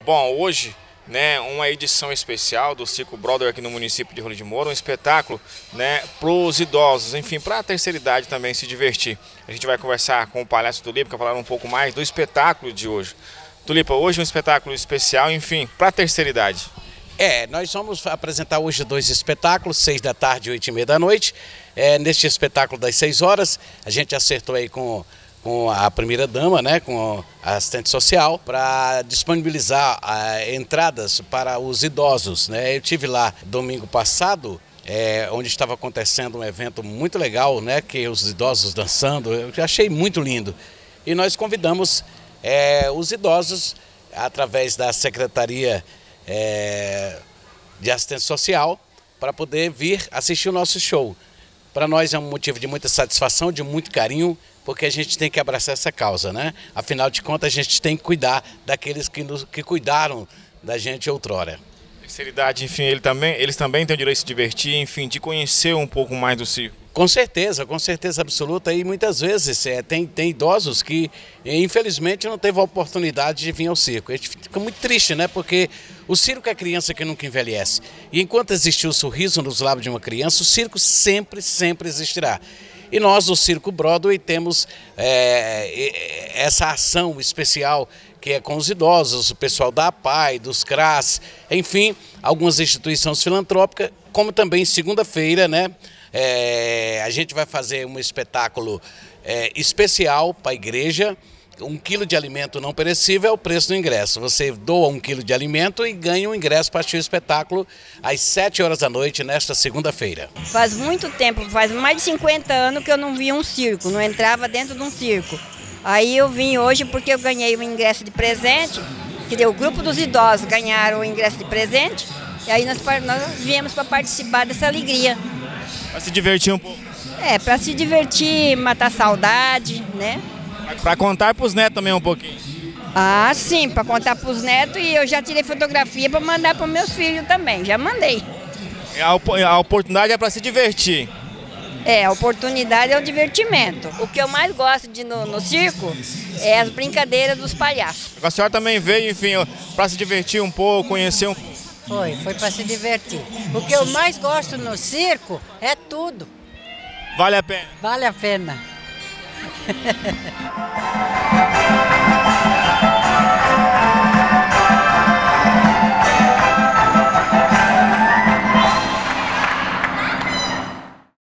Bom, hoje, né, uma edição especial do Circo Brother aqui no município de Rolim de Moura, um espetáculo, né, para os idosos, enfim, para a terceira idade também se divertir. A gente vai conversar com o palhaço Tulipa para falar um pouco mais do espetáculo de hoje. Tulipa, hoje é um espetáculo especial, enfim, para a terceira idade. Nós vamos apresentar hoje dois espetáculos, 6 da tarde e 8h30 da noite. Neste espetáculo das 6 horas, a gente acertou aí com a primeira-dama, né, com a assistente social, para disponibilizar entradas para os idosos, né? Eu tive lá domingo passado, onde estava acontecendo um evento muito legal, né, que os idosos dançando, eu achei muito lindo. E nós convidamos os idosos, através da Secretaria de Assistência Social, para poder vir assistir o nosso show. Para nós é um motivo de muita satisfação, de muito carinho, porque a gente tem que abraçar essa causa, né? Afinal de contas, a gente tem que cuidar daqueles que cuidaram da gente outrora. Terceira idade, enfim, eles também têm o direito de se divertir, enfim, de conhecer um pouco mais do circo. Com certeza absoluta. E muitas vezes tem idosos que, infelizmente, não teve a oportunidade de vir ao circo. A gente fica muito triste, né? Porque o circo é a criança que nunca envelhece. E enquanto existir o sorriso nos lábios de uma criança, o circo sempre existirá. E nós, do Circo Broadway, temos essa ação especial que é com os idosos, o pessoal da APAE, dos CRAS, enfim, algumas instituições filantrópicas, como também segunda-feira, né? A gente vai fazer um espetáculo especial para a igreja. 1 quilo de alimento não perecível é o preço do ingresso. Você doa 1 quilo de alimento e ganha um ingresso para assistir o espetáculo às 7 horas da noite, nesta segunda-feira. Faz muito tempo, faz mais de 50 anos que eu não via um circo, não entrava dentro de um circo. Aí eu vim hoje porque eu ganhei um ingresso de presente, que o grupo dos idosos ganharam o ingresso de presente, e aí nós viemos para participar dessa alegria. Para se divertir um pouco. Para se divertir, matar saudade, né? Para contar para os netos também um pouquinho. Ah, sim, para contar para os netos, e eu já tirei fotografia para mandar para os meus filhos também, já mandei. A oportunidade é para se divertir. A oportunidade é o divertimento. O que eu mais gosto de no circo é as brincadeiras dos palhaços. A senhora também veio, enfim, para se divertir um pouco, conhecer um pouco. Foi para se divertir. O que eu mais gosto no circo é tudo. Vale a pena? Vale a pena.